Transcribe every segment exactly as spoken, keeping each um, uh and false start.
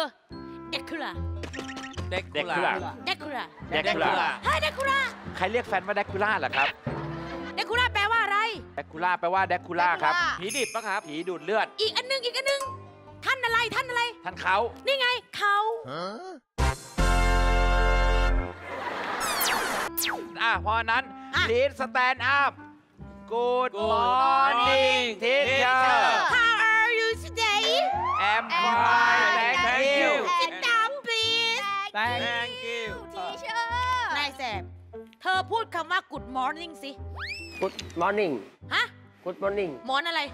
เด็กคูล่าเด็กคูล่าเด็กคูล่าเด็กคูล่าเฮ้ยเด็กคูล่าใครเรียกแฟนว่าเด็กคูล่าเหรอครับเด็กคูล่าแปลว่าอะไรเด็กคูล่าแปลว่าเด็กคูล่าครับผีดิบปะครับผีดูดเลือดอีกอันนึงอีกอันนึงท่านอะไรท่านอะไรท่านเขานี่ไงเขาอ่ะเพราะนั้น please stand up good morning teacher how are you today I'm fine thank you sit down please thank you teacher นายแสบเธอพูดคำว่า good morning สิ good morning ฮะ good morning หมอนอะไร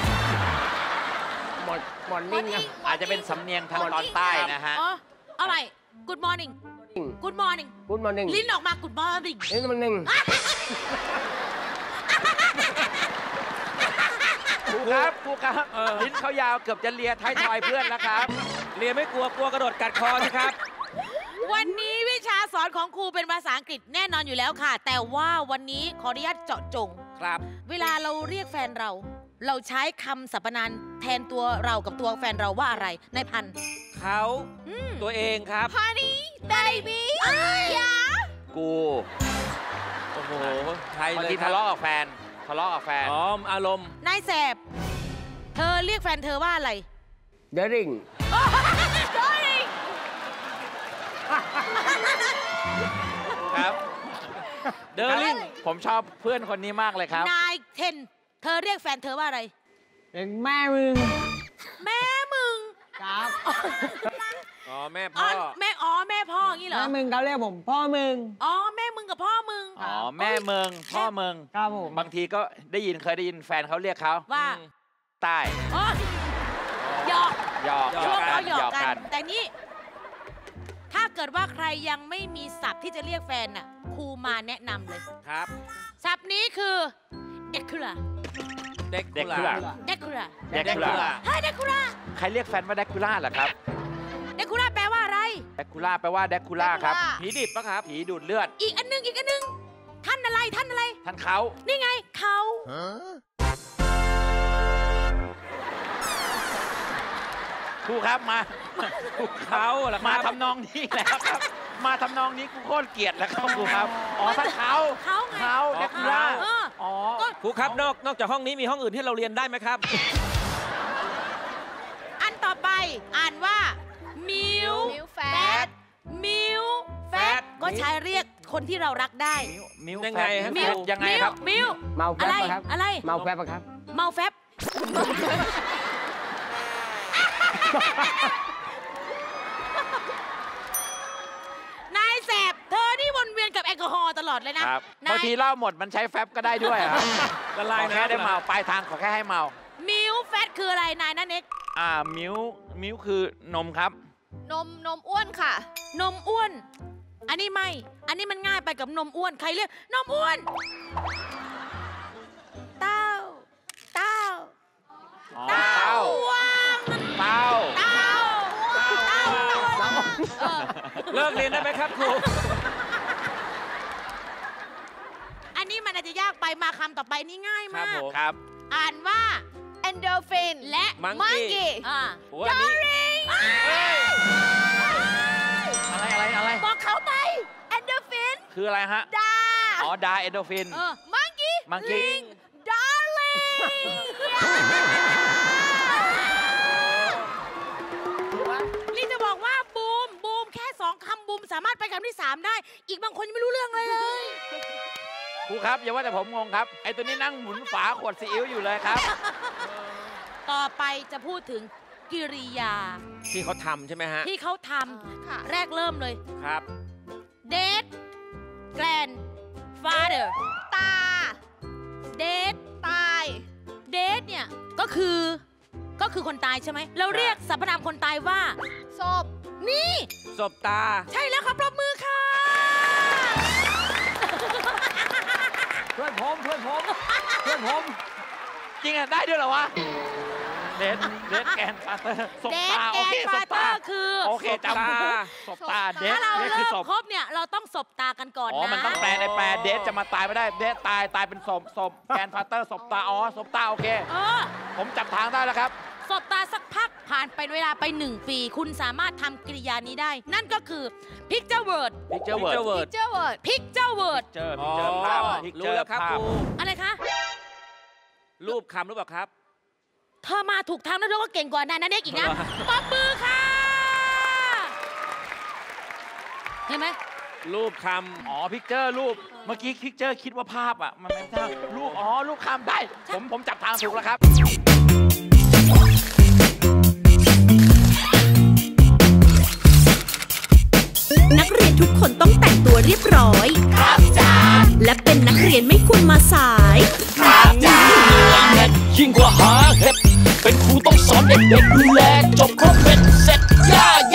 มอนมอนนิ่งอาจจะเป็นสำเนียงทางตอนใต้นะฮะอ๋อเอาใหม่ good morning good morning good morning ลิ้นออกมา good morning ลิ้นมันหนึ่งครูครับครูครับลิ้นเขายาวเกือบจะเลียท้ายทอยเพื่อนแล้วครับเลียไม่กลัวกลัวกระโดดกัดคอสิครับวันนี้วิชาสอนของครูเป็นภาษาอังกฤษแน่นอนอยู่แล้วค่ะแต่ว่าวันนี้ขออนุญาตเจาะจงครับเวลาเราเรียกแฟนเราเราใช้คำสรรพนามแทนตัวเรากับตัวแฟนเราว่าอะไรนายพันเขาตัวเองครับ Honey baby กูโอ้โหไทยเลยบางทีทะเลาะกับแฟนทะเลาะกับแฟนอ๋ออารมณ์นายแสบเธอเรียกแฟนเธอว่าอะไร Darling Darling ครับ Darling ผมชอบเพื่อนคนนี้มากเลยครับนายเทนเธอเรียกแฟนเธอว่าอะไรเป็นแม่มึงแม่มึงครับอ๋อแม่พ่อแม่อ๋อแม่พ่ออย่างนี้เหรอแม่มึงเขาเรียกผมพ่อมึงอ๋อแม่มึงกับพ่อมึงอ๋อแม่มึงพ่อมึงครับผมบางทีก็ได้ยินเคยได้ยินแฟนเขาเรียกเขาว่าใต้หยอกหยอกหยอกกันหยอกกันแต่นี่ถ้าเกิดว่าใครยังไม่มีศัพท์ที่จะเรียกแฟนน่ะครูมาแนะนำเลยครับศัพท์นี้คือเด็กคูล่าเด็กคูล่าเด็กคูล่าเด็กคูล่าเฮ้ยเด็กคูล่าใครเรียกแฟนว่าเด็กคูล่าเหรอครับเด็กคูล่าแปลว่าอะไรเด็กคูล่าแปลว่าเด็กคูล่าครับผีดิบปะครับผีดูดเลือดอีกอันนึงอีกอันนึงท่านอะไรท่านอะไรท่านเขานี่ไงเขาครูครับมาเขาเหรอครับมาทำนองนี้แล้วครับมาทำนองนี้กูโคตรเกลียดแล้วครับครูครับอ๋อท่านเขาเขาเขาเด็กคูล่าอ๋อครูครับนอกนอกจากห้องนี้มีห้องอื่นที่เราเรียนได้ไหมครับอันต่อไปอ่านว่ามิวแฟตมิวแฟตก็ใช้เรียกคนที่เรารักได้มิวยังไงครับมิวยังไงครับมิวเมาแฟบครับอะไรเมาแฟบครับเมาแฟบนายแสบเธอนี่วนเวียนกับแอลกอฮอล์ตลอดเลยนะบางทีเหล้าหมดมันใช้แฟบก็ได้ด้วยครับละลายนะแค่ได้เมาปลายทางขอแค่ให้เมามิวแฟตคืออะไรนายนั่นเน็กอ่ามิวมิวคือนมครับนมนมอ้วนค่ะนมอ้วนอันนี้ไม่อันนี้มันง่ายไปกับนมอ้วนใครเรียกนมอ้วนเต้าเต้าเต้าเต้าเต้าเลิกเรียนได้ไหมครับครูอันนี้มันอาจจะยากไปมาคำต่อไปนี่ง่ายมากครับอ่านว่า endorphin และ monkey อ่า darling อะไรอะไรอะไรบอกเขาไป endorphin คืออะไรฮะดาอ๋อดา endorphin monkey monkey darling นี่จะบอกว่าบูมบูมแค่สองคำบูมสามารถไปคำที่สามได้อีกบางคนยังไม่รู้เรื่องเลยเลยครูครับอย่าว่าแต่ผมงงครับไอตัวนี้นั่งหมุนฝาขวดซีอิ๊วอยู่เลยครับต่อไปจะพูดถึงกิริยาที่เขาทำใช่ไหมฮะที่เขาทำแรกเริ่มเลยครับ dad grandfather ตา dad ตาย dad เนี่ยก็คือก็คือคนตายใช่ไหมเราเรียกสรรพนามคนตายว่าศพนี่ศพตาใช่แล้วครับปรบมือค่ะเพื่อนผมเพื่อนผมเพื่อนผมจริงอ่ะได้ด้วยเหรอวะเดดเดดแกนฟาเตอร์ศพตาโอเคศพตาคือโอเคจำศพตาเดดถ้าเราเริ่มครบเนี่ยเราต้องศพตากันก่อนนะอ๋อมันต้องแปลในแปลเดดจะมาตายไม่ได้เดดตายตายเป็นศพศพแกนฟาเตอร์ศพตาอ๋อศพตาโอเคผมจับทางได้แล้วครับศพตาสักพักผ่านไปเวลาไปหนึ่งปี คุณสามารถทำกริยานี้ได้ นั่นก็คือ picture word picture word Picture word picture word เจอพิเจอภาพรู้แล้วครับครูอะไรคะรูปคำหรือเปล่าครับเธอมาถูกทางแล้วเธอก็เก่งกว่านานาเด็กอีกนะปรบมือค่ะ เห็นไหมรูปคอ๋อพิกเจอร์รูปเมื่อกี้พิกเจอร์คิดว่าภาพอ่ะมันไม่ใช่รูปอ๋อรูปคำได้ผมผมจับทางถูกแล้วครับนักเรียนทุกคนต้องแต่งตัวเรียบร้อย ครับจ้าและเป็นนักเรียนไม่ควรมาสายยิ่งกว่าหาเห็ดเป็นครูต้องสอนเด็กๆดูแล